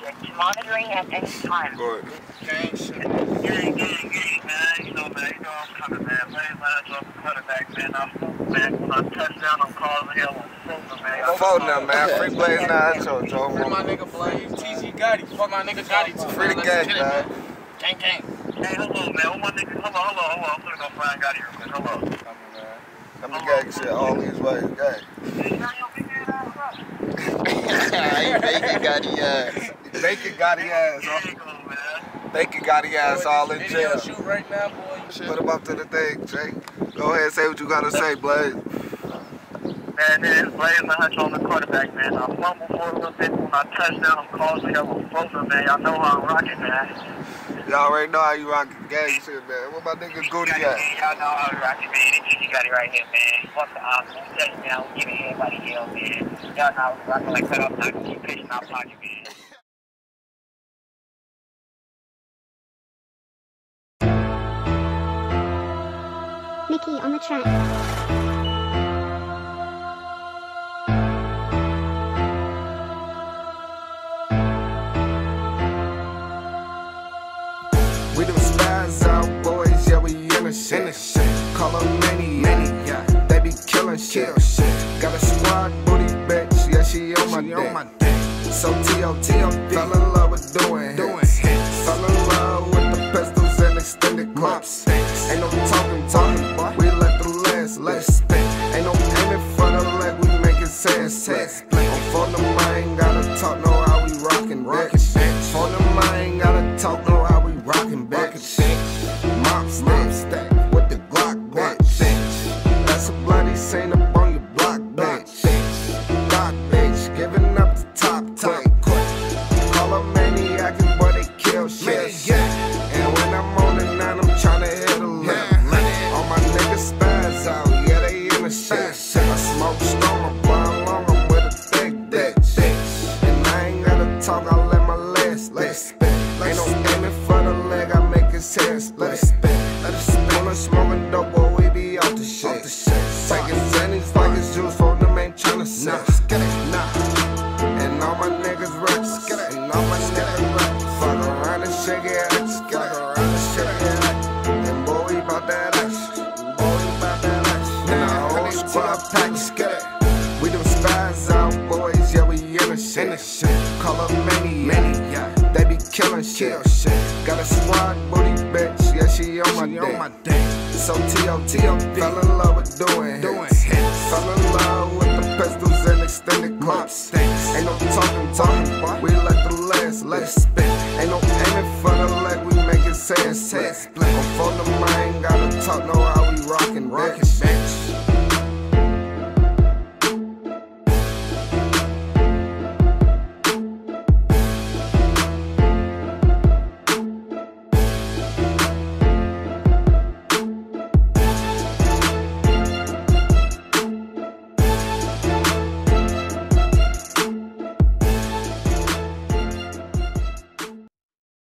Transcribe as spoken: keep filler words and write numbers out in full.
Monitoring at any time. Good. Gang shit. Gang, gang, gang, man. You know, man. You know I'm coming, man. Play last off the quarterback, man. I'm man. When I touch down, I'm calling hell on Fulton, man. Go vote now, man. Free Blaze Nacho, Joe. Free my nigga Blaze. T G Gotti. Fuck my nigga Gotti too. Free the gang, man. Gang, gang. Hey, hold on, man. What my nigga? Hold on, hold on, hold on. I'm gonna go find Gotti real quick. Hold on. Let me gang shit all these ways, gang. Bacon Gotti ass. Bacon Gotti ass. Huh? Bacon Gotti ass all in jail. Shoot right now, boy. Put him up to the thing, Jay. Go ahead and say what you gotta say, Blaze. Man, it's Blaze Nacho on the quarterback, man. I fumble for a little bit. When I touch down, I'm calling hell on Fulton, man. Y'all know how I'm rocking, man. Y'all already know how you rock gang shit, man. Where my nigga Goody at? Y'all know how we rocking, man. It's you got it right here, man. Fuck the option. I'm telling you now, we're giving everybody hell, man. Y'all know how we rocking like that. I'm not gonna keep pitching our pocket, man. Mickey on the track. We them spies out, boys, yeah, we in the shit. Call them many, many, yeah. They be killing shit. Got a squad booty bitch, yeah, she on my dick. So T O T O fell in love with doing hits. Fell in love with the pistols and extended clips. Ain't no talking, talking, boy. We let the last, let it spit. Ain't no aiming for the leg, we make it sense. On phone them, I ain't gotta talk, know how we rockin', bitch. Phone them, I ain't gotta talk, know how we rockin', bitch. Mop stack, stack with the Glock, bitch. That's a bloody scene up on your block, bitch. Block, bitch, giving up the top, top, quick. Call a maniac and boy, they kill shit. And when I'm on the nine, I'm tryna hit a lip. All my niggas spaz out, yeah, they in the shit. I smoke strong, I'm blind long, I'm with a thick bitch. And I ain't gotta talk, I let my legs spit. Ain't no aiming for the leg, I make his head split. Let it spin, let it spin. When I'm smoking dope, boy, we be off the shit. Off the shit. Taking Zennies like it's juice, for them ain't tryna sip. Nah, nah. And all my niggas rich, and all my niggas rich. Fuck around and shake it, fuck around and shake it. And boy, we bout that action, boy, we bout that action. And our whole squad pack, we them spies out, boys, yeah, we in the shit. Call up many, many, yeah. They be killing shit. Got a squad booty bitch, yeah, she on my dick. So T O T O fell in love with doing hits. Fell in love with the pistols and extended clips. Ain't no talking, talking, we let the last, let it spit. Ain't no aiming for the leg, we make it sense. On phone them, I ain't gotta talk, know how we rockin', bitch.